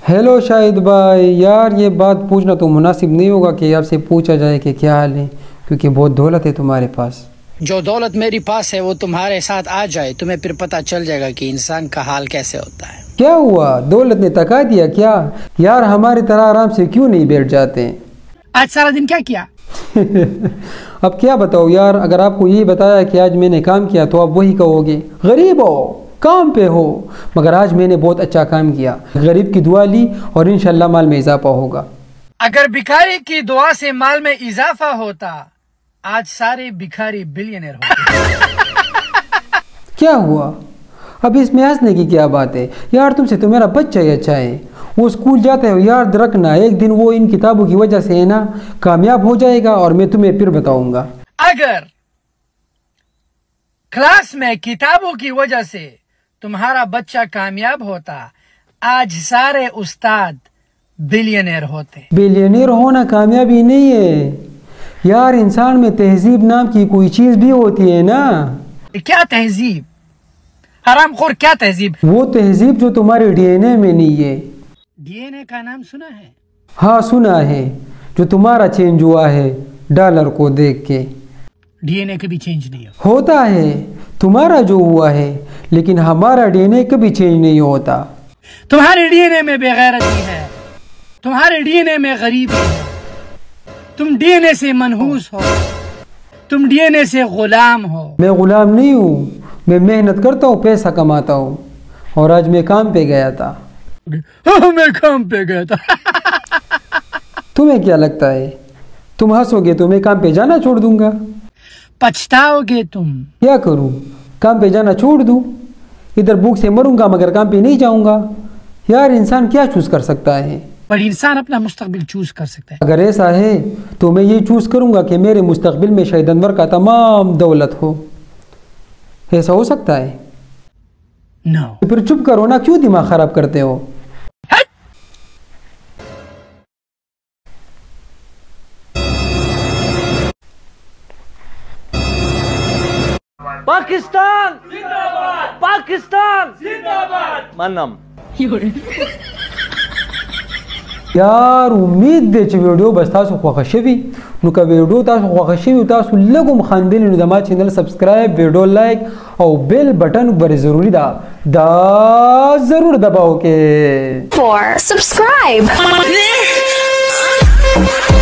Hello Shahid भाई, यार ये बात पूछना तो मुनासिब नहीं होगा कि आपसे पूछा जाए कि क्या हाल है, क्योंकि बहुत दौलत है तुम्हारे पास। जो दौलत मेरी पास है वो तुम्हारे साथ आ जाए, तुम्हें फिर पता चल जाएगा कि इंसान का हाल कैसे होता है। क्या हुआ, दौलत ने तका दिया क्या? यार हमारी तरह आराम से क्यों नहीं बैठ जाते हैं? आज सारा दिन क्या किया? अब क्या बताओ यार, अगर आपको यही बताया कि आज मैंने काम किया तो आप वही कहोगे गरीब हो, काम पे हो। मगर आज मैंने बहुत अच्छा काम किया, गरीब की दुआ ली और इंशाल्लाह माल में इजाफा होगा। अगर भिखारी की दुआ से माल में इजाफा होता, आज सारे भिखारी बिलियनर होते। क्या हुआ, अब इसमें हंसने की क्या बात है यार? तुमसे तो मेरा बच्चा ही अच्छा है, वो स्कूल जाता है। याद रखना, एक दिन वो इन किताबों की वजह से है ना कामयाब हो जाएगा और मैं तुम्हें फिर बताऊंगा। अगर क्लास में किताबों की वजह से तुम्हारा बच्चा कामयाब होता, आज सारे उस्ताद बिलियनर होते। बिलियनर होना कामयाबी नहीं है यार, इंसान में तहजीब नाम की कोई चीज भी होती है ना। क्या तहजीब? हरामखोर, क्या तहजीब? वो तहजीब जो तुम्हारे डीएनए में नहीं है। डीएनए का नाम सुना है? हाँ सुना है, जो तुम्हारा चेंज हुआ है डॉलर को देख के। डीएनए कभी चेंज नहीं होता है तुम्हारा जो हुआ है, लेकिन हमारा डीएनए कभी चेंज नहीं होता। तुम्हारे डीएनए में बेगैरती है, तुम्हारे डीएनए में गरीबी है, तुम डीएनए से मनहूस हो, तुम डीएनए से गुलाम हो। मैं गुलाम नहीं हूँ, मैं मेहनत करता हूँ, पैसा कमाता हूँ। और आज मैं काम पे गया था। मैं काम पे गया था। तुम्हें क्या लगता है, तुम हंसोगे तो मैं काम पे जाना छोड़ दूंगा? पछताओगे तुम। क्या करूं, काम पे जाना छोड़ दूं? इधर भूख से मरूंगा मगर काम पे नहीं जाऊंगा। यार इंसान क्या चूज कर सकता है? पर इंसान अपना मुस्तकबिल चूज कर सकता है। अगर ऐसा है तो मैं ये चूज करूंगा कि मेरे मुस्तकबिल में शाहिद अनवर का तमाम दौलत हो। ऐसा हो सकता है? No. फिर चुप करो ना, क्यों दिमाग खराब करते हो? पाकिस्तान जिंदाबाद, पाकिस्तान जिंदाबाद। मनम यार उम्मीद दे چې ویډیو بس تاسو خوښ شوي، نو که ویډیو تاسو خوښ شوي تاسو لږم خاندلی نو د ما چینل سبسکرایب، ویډیو لایک او بیل بٹن بر ضروری دا ضرور دباؤ کې for subscribe.